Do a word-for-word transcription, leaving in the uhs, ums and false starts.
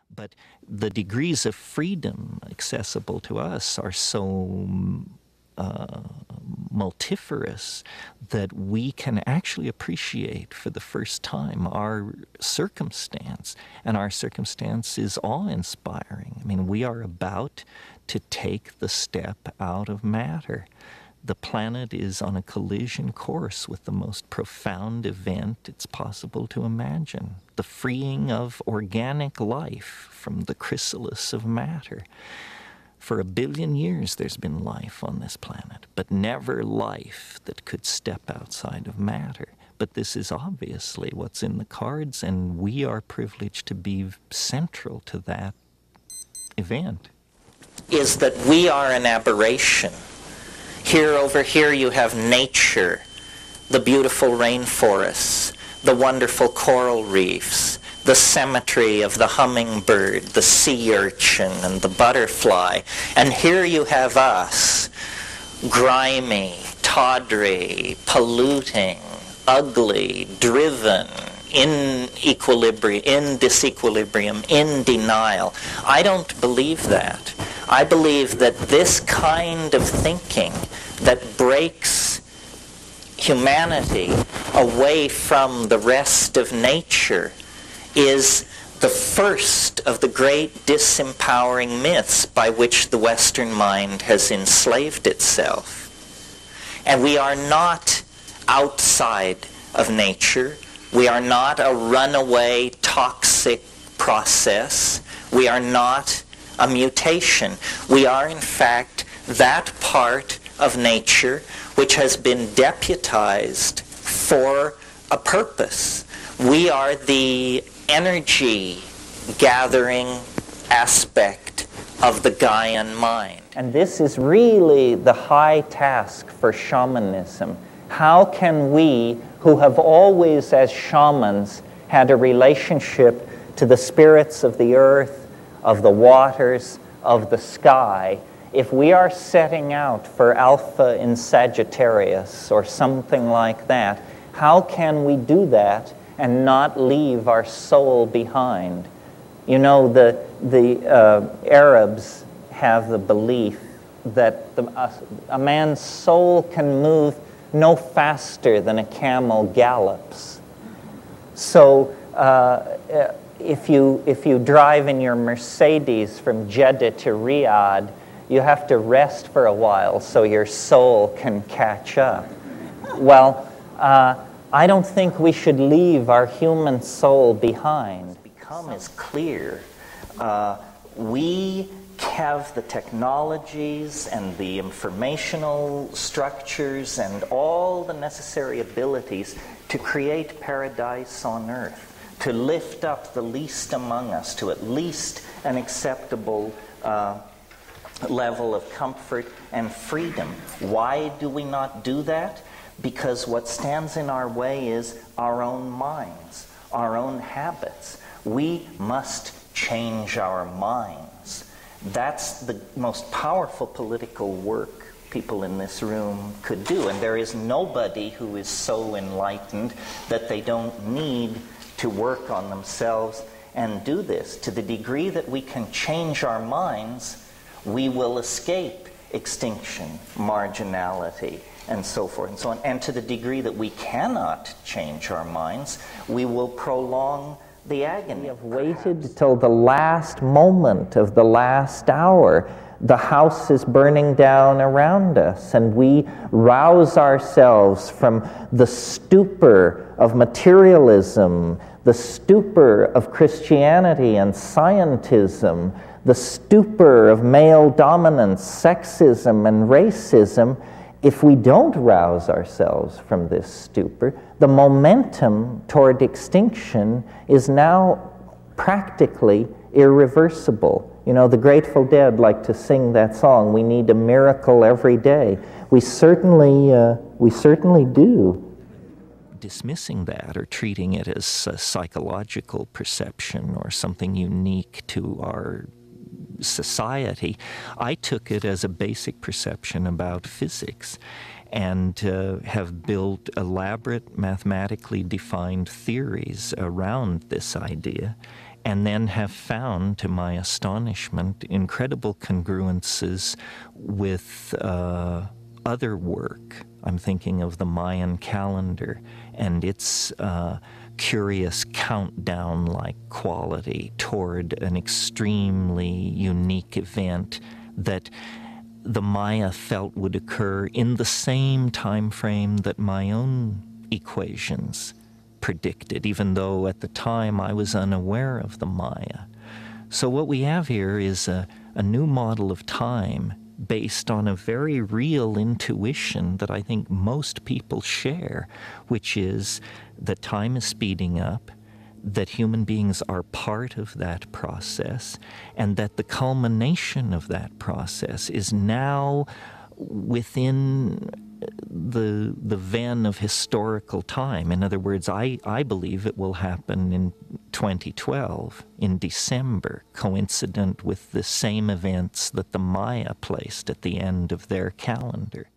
But the degrees of freedom accessible to us are so uh, multifarious that we can actually appreciate for the first time our circumstance. And our circumstance is awe-inspiring. I mean, we are about to take the step out of matter. The planet is on a collision course with the most profound event it's possible to imagine, the freeing of organic life from the chrysalis of matter. For a billion years there's been life on this planet, but never life that could step outside of matter. But this is obviously what's in the cards, and we are privileged to be central to that event. Is that we are an aberration. Here, over here, you have nature, the beautiful rainforests, the wonderful coral reefs, the symmetry of the hummingbird, the sea urchin, and the butterfly. And here you have us, grimy, tawdry, polluting, ugly, driven, in equilibrium, in disequilibrium, in denial. I don't believe that. I believe that this kind of thinking that breaks humanity away from the rest of nature is the first of the great disempowering myths by which the Western mind has enslaved itself. And we are not outside of nature. We are not a runaway toxic process. We are not a mutation. We are, in fact, that part of nature which has been deputized for a purpose. We are the energy gathering aspect of the Gaian mind. And this is really the high task for shamanism. How can we, who have always as shamans had a relationship to the spirits of the earth, of the waters, of the sky, if we are setting out for Alpha in Sagittarius or something like that, how can we do that and not leave our soul behind? You know, the, the uh, Arabs have the belief that the, uh, a man's soul can move no faster than a camel gallops. So uh, if you, if you drive in your Mercedes from Jeddah to Riyadh, you have to rest for a while so your soul can catch up. Well, uh, I don't think we should leave our human soul behind. Become is clear. Uh, we have the technologies and the informational structures and all the necessary abilities to create paradise on earth, to lift up the least among us to at least an acceptable uh, level of comfort and freedom. Why do we not do that? Because what stands in our way is our own minds, our own habits. We must change our minds. That's the most powerful political work people in this room could do. And there is nobody who is so enlightened that they don't need to work on themselves and do this. To the degree that we can change our minds, we will escape extinction, marginality, and so forth and so on. And to the degree that we cannot change our minds, we will prolong the agony. We have waited till the last moment of the last hour. The house is burning down around us, and we rouse ourselves from the stupor of materialism, the stupor of Christianity and scientism, the stupor of male dominance, sexism, and racism. If we don't rouse ourselves from this stupor, the momentum toward extinction is now practically irreversible. You know, the Grateful Dead like to sing that song, "We need a miracle every day." We certainly, uh, we certainly do. Dismissing that or treating it as a psychological perception or something unique to our society, I took it as a basic perception about physics, and uh, have built elaborate mathematically defined theories around this idea. and then have found, to my astonishment, incredible congruences with uh, other work. I'm thinking of the Mayan calendar and its uh, curious countdown-like quality toward an extremely unique event that the Maya felt would occur in the same time frame that my own equations predicted, even though at the time I was unaware of the Maya. So what we have here is a, a new model of time based on a very real intuition that I think most people share, which is that time is speeding up, that human beings are part of that process, and that the culmination of that process is now within the the ven of historical time. In other words, I, I believe it will happen in twenty twelve, in December, coincident with the same events that the Maya placed at the end of their calendar.